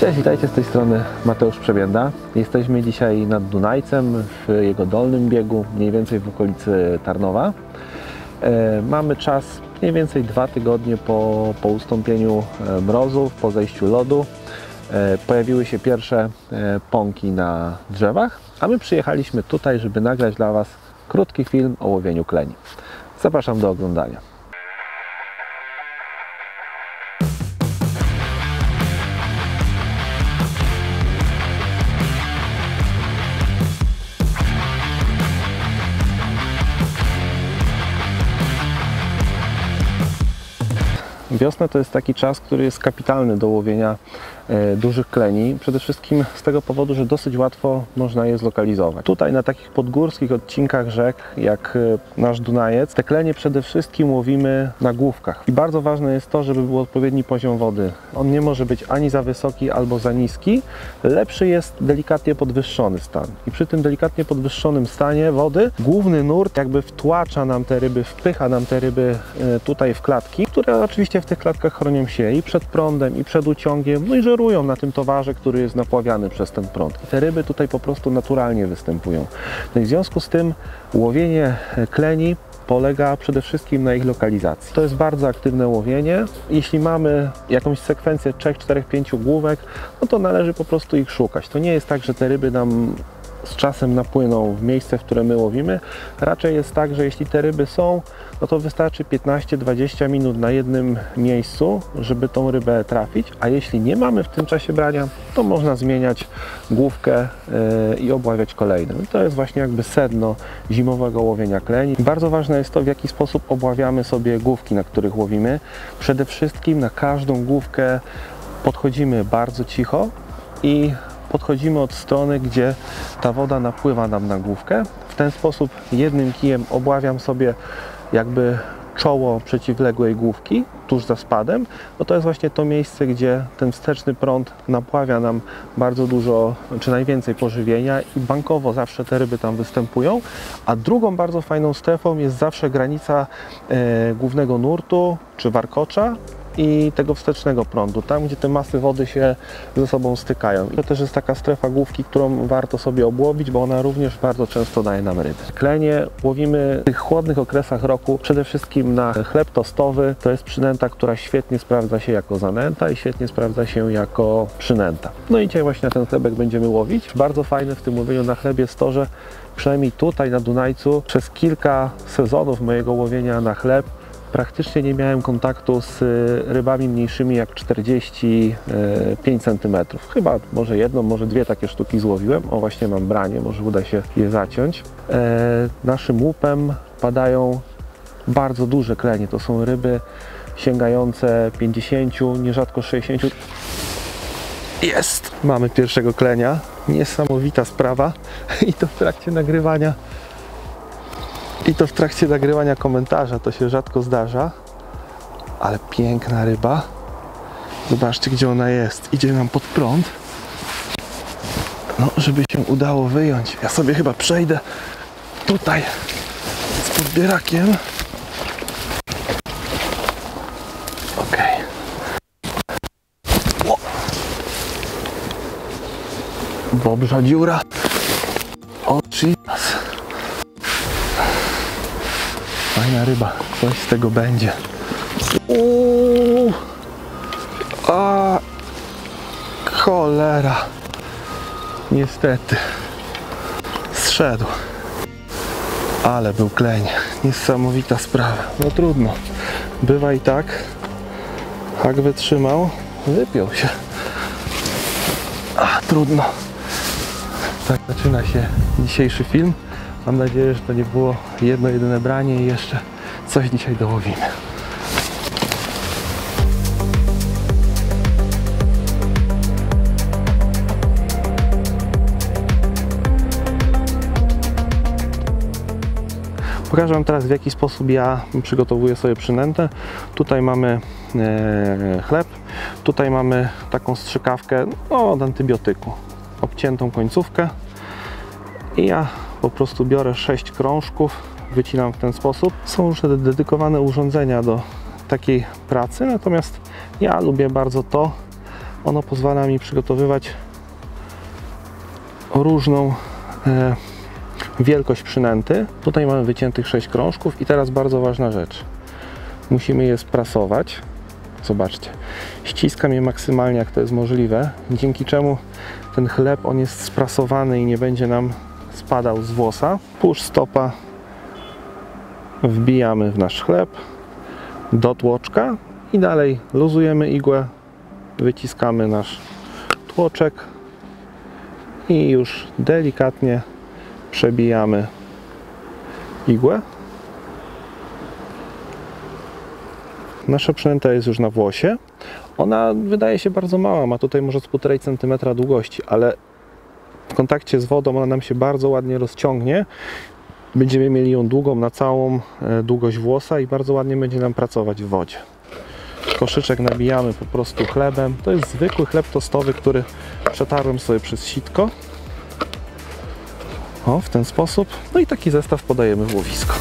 Cześć, witajcie, z tej strony Mateusz Przebięda. Jesteśmy dzisiaj nad Dunajcem, w jego dolnym biegu, mniej więcej w okolicy Tarnowa. Mamy czas mniej więcej 2 tygodnie po ustąpieniu mrozów, po zejściu lodu. Pojawiły się pierwsze pąki na drzewach, a my przyjechaliśmy tutaj, żeby nagrać dla Was krótki film o łowieniu kleni. Zapraszam do oglądania. Wiosna to jest taki czas, który jest kapitalny do łowienia dużych kleni. Przede wszystkim z tego powodu, że dosyć łatwo można je zlokalizować. Tutaj na takich podgórskich odcinkach rzek, jak nasz Dunajec, te klenie przede wszystkim łowimy na główkach. I bardzo ważne jest to, żeby był odpowiedni poziom wody. On nie może być ani za wysoki, albo za niski. Lepszy jest delikatnie podwyższony stan. I przy tym delikatnie podwyższonym stanie wody główny nurt jakby wtłacza nam te ryby, wpycha nam te ryby tutaj w klatki, które oczywiście w tych klatkach chronią się i przed prądem, i przed uciągiem, no i żerują na tym towarze, który jest napławiany przez ten prąd. I te ryby tutaj po prostu naturalnie występują. No i w związku z tym łowienie kleni polega przede wszystkim na ich lokalizacji. To jest bardzo aktywne łowienie. Jeśli mamy jakąś sekwencję 3, 4, 5 główek, no to należy po prostu ich szukać. To nie jest tak, że te ryby nam z czasem napłyną w miejsce, w które my łowimy. Raczej jest tak, że jeśli te ryby są, no to wystarczy 15-20 minut na jednym miejscu, żeby tą rybę trafić, a jeśli nie mamy w tym czasie brania, to można zmieniać główkę i obławiać kolejne. No to jest właśnie jakby sedno zimowego łowienia kleni. Bardzo ważne jest to, w jaki sposób obławiamy sobie główki, na których łowimy. Przede wszystkim na każdą główkę podchodzimy bardzo cicho i podchodzimy od strony, gdzie ta woda napływa nam na główkę. W ten sposób jednym kijem obławiam sobie jakby czoło przeciwległej główki, tuż za spadem. No to jest właśnie to miejsce, gdzie ten wsteczny prąd napławia nam bardzo dużo, czy najwięcej pożywienia i bankowo zawsze te ryby tam występują. A drugą bardzo fajną strefą jest zawsze granica głównego nurtu, czy warkocza, i tego wstecznego prądu, tam gdzie te masy wody się ze sobą stykają. I to też jest taka strefa główki, którą warto sobie obłowić, bo ona również bardzo często daje nam ryby. Klenie łowimy w tych chłodnych okresach roku przede wszystkim na chleb tostowy. To jest przynęta, która świetnie sprawdza się jako zanęta i świetnie sprawdza się jako przynęta. No i dzisiaj właśnie na ten chlebek będziemy łowić. Bardzo fajne w tym łowieniu na chleb jest to, że przynajmniej tutaj na Dunajcu przez kilka sezonów mojego łowienia na chleb praktycznie nie miałem kontaktu z rybami mniejszymi jak 45 cm. Chyba może jedną, może dwie takie sztuki złowiłem. O, właśnie mam branie, może uda się je zaciąć. Naszym łupem padają bardzo duże klenie. To są ryby sięgające 50, nierzadko 60. Jest! Mamy pierwszego klenia. Niesamowita sprawa. I to w trakcie nagrywania. Komentarza, to się rzadko zdarza, ale piękna ryba. Zobaczcie, gdzie ona jest. Idzie nam pod prąd. No, żeby się udało wyjąć. Ja sobie chyba przejdę tutaj z podbierakiem. Ok. Bobrza dziura. O, Jesus. Fajna ryba, coś z tego będzie. A cholera. Niestety. Zszedł. Ale był kleń. Niesamowita sprawa. No trudno. Bywa i tak. Hak wytrzymał. Wypiął się. Trudno. Tak zaczyna się dzisiejszy film. Mam nadzieję, że to nie było jedno jedyne branie i jeszcze coś dzisiaj dołowimy. Pokażę Wam teraz, w jaki sposób ja przygotowuję sobie przynętę. Tutaj mamy chleb, tutaj mamy taką strzykawkę od antybiotyku, obciętą końcówkę i ja po prostu biorę 6 krążków, wycinam w ten sposób. Są już dedykowane urządzenia do takiej pracy, natomiast ja lubię bardzo to, Ono pozwala mi przygotowywać różną wielkość przynęty. Tutaj mamy wyciętych 6 krążków i teraz bardzo ważna rzecz. Musimy je sprasować. Zobaczcie, ściskam je maksymalnie jak to jest możliwe, dzięki czemu ten chleb on jest sprasowany i nie będzie nam spadał z włosa. Push stopa wbijamy w nasz chleb do tłoczka i dalej luzujemy igłę, wyciskamy nasz tłoczek i już delikatnie przebijamy igłę. Nasza przynęta jest już na włosie. Ona wydaje się bardzo mała, ma tutaj może z 1,5 cm długości, ale w kontakcie z wodą ona nam się bardzo ładnie rozciągnie. Będziemy mieli ją długą na całą długość włosa i bardzo ładnie będzie nam pracować w wodzie. Koszyczek nabijamy po prostu chlebem. To jest zwykły chleb tostowy, który przetarłem sobie przez sitko. O, w ten sposób. No i taki zestaw podajemy w łowisko.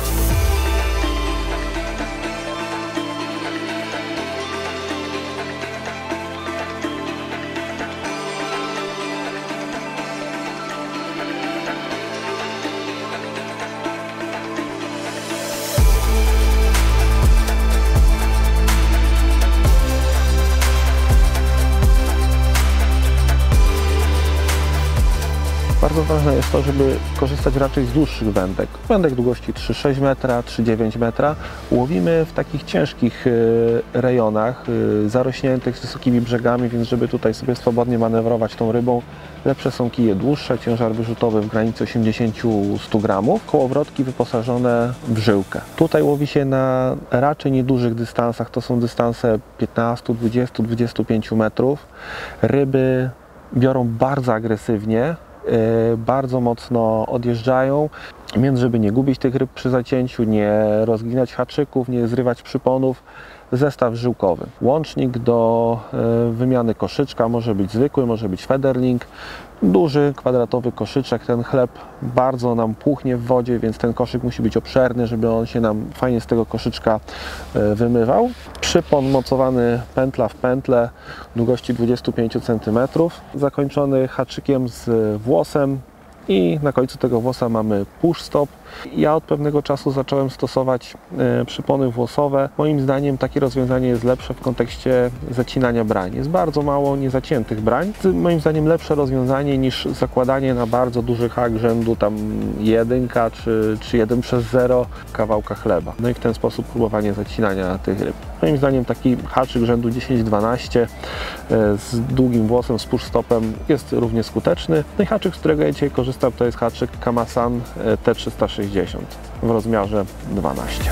Bardzo ważne jest to, żeby korzystać raczej z dłuższych wędek. Wędek długości 3,6 metra, 3,9 metra. Łowimy w takich ciężkich rejonach, zarośniętych z wysokimi brzegami, więc żeby tutaj sobie swobodnie manewrować tą rybą, lepsze są kije dłuższe, ciężar wyrzutowy w granicy 80-100 gramów, kołowrotki wyposażone w żyłkę. Tutaj łowi się na raczej niedużych dystansach, to są dystanse 15, 20, 25 metrów. Ryby biorą bardzo agresywnie, bardzo mocno odjeżdżają, więc żeby nie gubić tych ryb przy zacięciu, nie rozginać haczyków, nie zrywać przyponów, zestaw żyłkowy. Łącznik do wymiany koszyczka może być zwykły, może być federling, duży, kwadratowy koszyczek. Ten chleb bardzo nam puchnie w wodzie, więc ten koszyk musi być obszerny, żeby on się nam fajnie z tego koszyczka wymywał. Przypon mocowany pętla w pętlę długości 25 cm, zakończony haczykiem z włosem i na końcu tego włosa mamy push stop. Ja od pewnego czasu zacząłem stosować przypony włosowe. Moim zdaniem takie rozwiązanie jest lepsze w kontekście zacinania brań. Jest bardzo mało niezaciętych brań. Moim zdaniem lepsze rozwiązanie niż zakładanie na bardzo duży hak rzędu tam 1 czy 1/0 kawałka chleba. No i w ten sposób próbowanie zacinania tych ryb. Moim zdaniem taki haczyk rzędu 10-12 z długim włosem, z push stopem jest równie skuteczny. No i haczyk, z którego ja dzisiaj korzystam, to jest haczyk Kamasan T360 w rozmiarze 12.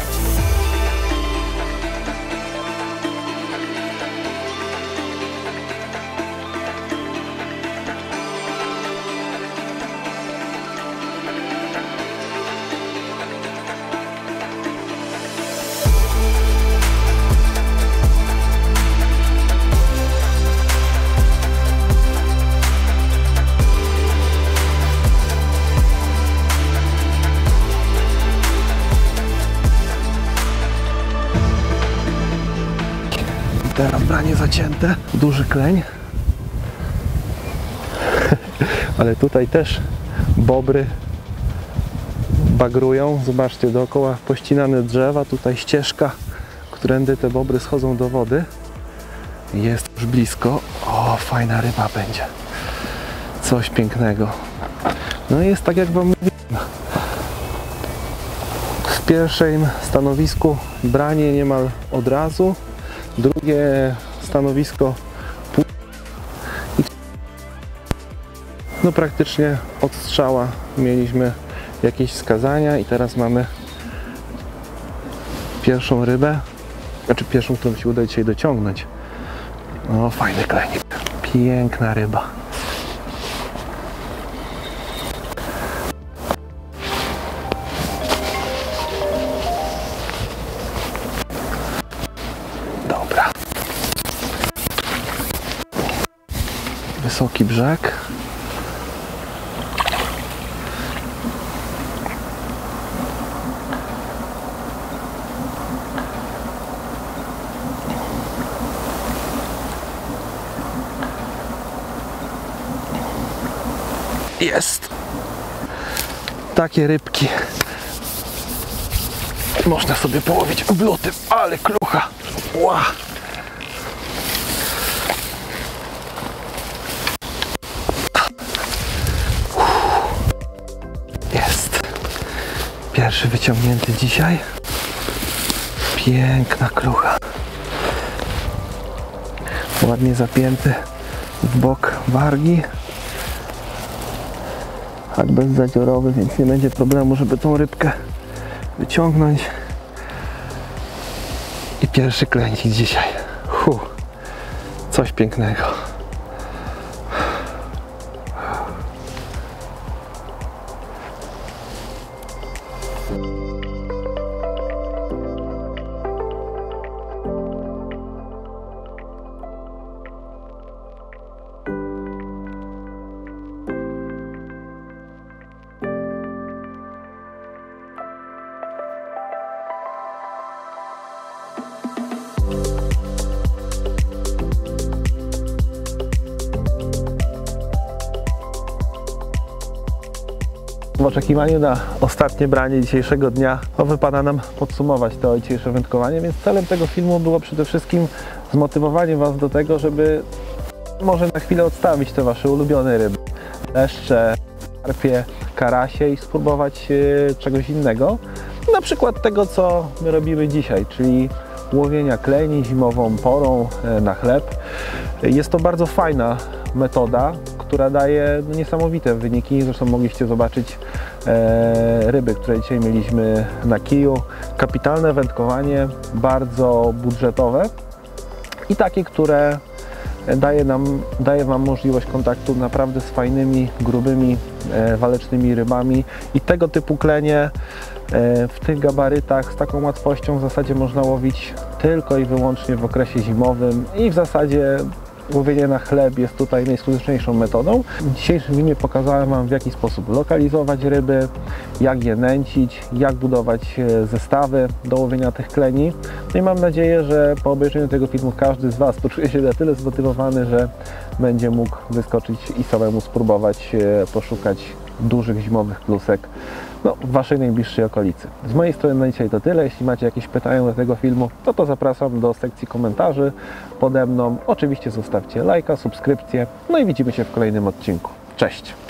Teraz branie zacięte, duży kleń, ale tutaj też bobry bagrują. Zobaczcie, dookoła pościnane drzewa, tutaj ścieżka, którędy te bobry schodzą do wody. Jest już blisko. O, fajna ryba będzie. Coś pięknego. No i jest tak, jak wam mówiłem. W pierwszym stanowisku branie niemal od razu. Drugie stanowisko no praktycznie od strzała mieliśmy jakieś wskazania i teraz mamy pierwszą rybę, znaczy pierwszą, którą się uda dzisiaj dociągnąć. O, fajny klenik, piękna ryba. Wysoki brzeg. Jest! Takie rybki można sobie połowić w lutym, ale klucha! Ła! Jest! Pierwszy wyciągnięty dzisiaj. Piękna klucha. Ładnie zapięty w bok wargi. Hak bezzadziorowy, więc nie będzie problemu, żeby tą rybkę wyciągnąć. I pierwszy klęcik dzisiaj. Coś pięknego. W oczekiwaniu na ostatnie branie dzisiejszego dnia wypada nam podsumować to dzisiejsze wędkowanie, więc celem tego filmu było przede wszystkim zmotywowanie Was do tego, żeby może na chwilę odstawić te Wasze ulubione ryby, leszcze, karpie, karasie i spróbować czegoś innego, na przykład tego, co my robimy dzisiaj, czyli łowienia kleni zimową porą na chleb. Jest to bardzo fajna metoda, która daje niesamowite wyniki. Zresztą mogliście zobaczyć ryby, które dzisiaj mieliśmy na kiju. Kapitalne wędkowanie, bardzo budżetowe i takie, które daje Wam możliwość kontaktu naprawdę z fajnymi, grubymi, walecznymi rybami i tego typu klenie w tych gabarytach z taką łatwością w zasadzie można łowić tylko i wyłącznie w okresie zimowym i w zasadzie łowienie na chleb jest tutaj najskuteczniejszą metodą. W dzisiejszym filmie pokazałem Wam, w jaki sposób lokalizować ryby, jak je nęcić, jak budować zestawy do łowienia tych kleni. No i mam nadzieję, że po obejrzeniu tego filmu każdy z Was poczuje się na tyle zmotywowany, że będzie mógł wyskoczyć i samemu spróbować poszukać dużych zimowych klusek w Waszej najbliższej okolicy. Z mojej strony na dzisiaj to tyle. Jeśli macie jakieś pytania do tego filmu, to zapraszam do sekcji komentarzy pode mną. Oczywiście zostawcie lajka, subskrypcję, no i widzimy się w kolejnym odcinku. Cześć!